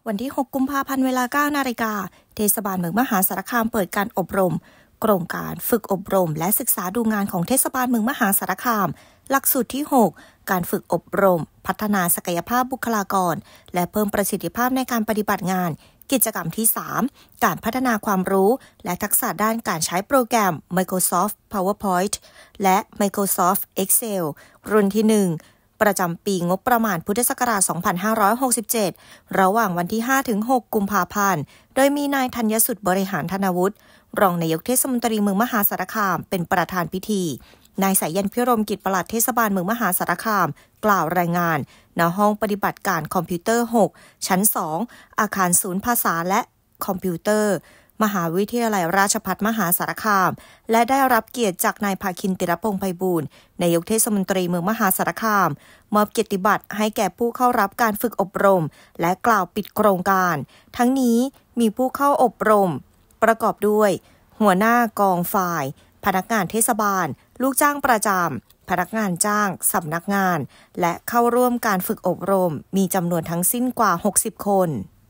วันที่ 6 กุมภาพันธ์ เวลา 9 นาฬิกา เทศบาลเมืองมหาสารคามเปิดการอบรมโครงการฝึกอบรมและศึกษาดูงานของเทศบาลเมืองมหาสารคาม หลักสูตรที่ 6 การฝึกอบรมพัฒนาศักยภาพบุคลากรและเพิ่มประสิทธิภาพในการปฏิบัติงานกิจกรรมที่ 3 การพัฒนาความรู้และทักษะด้านการใช้โปรแกรม Microsoft PowerPoint และ Microsoft Excel รุ่นที่ 1 ประจำปีงบประมาณพุทธศักราช 2567 ระหว่างวันที่ 5-6 กุมภาพันธ์ โดยมีนายธัญสุทธิ์บริหารธนวุฒิ รองนายกเทศมนตรีเมืองมหาสารคามเป็นประธานพิธี นายสายันพิรมกิจปลัดเทศบาลเมืองมหาสารคามกล่าวรายงานณห้องปฏิบัติการคอมพิวเตอร์ 6 ชั้น 2 อาคารศูนย์ภาษาและคอมพิวเตอร์มหาวิทยาลัยราชภัฏมหาสารคามและได้รับเกียรติจากนายภาคินติรพงษ์ไพบูลย์นายกเทศมนตรีเมืองมหาสารคามมอบเกียรติบัตรให้แก่ผู้เข้ารับการฝึกอบรมและกล่าวปิดโครงการทั้งนี้มีผู้เข้าอบรมประกอบด้วยหัวหน้ากองฝ่ายพนักงานเทศบาลลูกจ้างประจำพนักงานจ้างสำนักงานและเข้าร่วมการฝึกอบรมมีจำนวนทั้งสิ้นกว่า 60 คน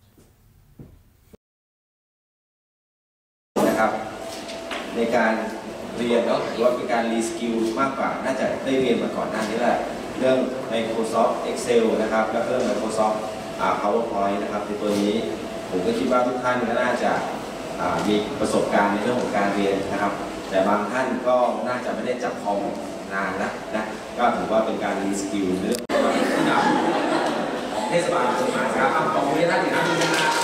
นะครับในการเรียนเนาะหรือว่าเป็นการรีสกิลมากกว่าน่าจะได้เรียนมาก่อนหน้านี้แหละเรื่อง Microsoft Excel นะครับและเรื่อง Microsoft PowerPoint นะครับในตัวนี้ผมก็คิดว่าทุกท่านก็น่าจะมีประสบการณ์ในเรื่องของการเรียนนะครับแต่บางท่านก็น่าจะไม่ได้จับคอมนานนะก็ถือว่าเป็นการรีสกิลเรื่องที่นำของเทศบาลเมืองมหาสารคามของท่านอีกครั้งนึงนะครับ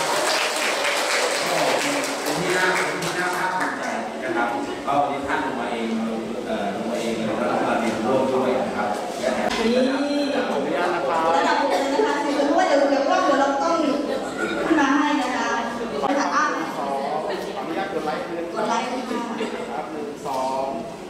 ที่น่าภาคภูมิใจนะครับก็วันนี้ท่านลงมาเองแล้วเรามาเรียนร่วมด้วยนะครับระดับผมเลยนะคะเพราะว่าเดี๋ยวเราต้องขึ้นมาให้นะคะขออนุญาตกดไลค์ค่ะ1 2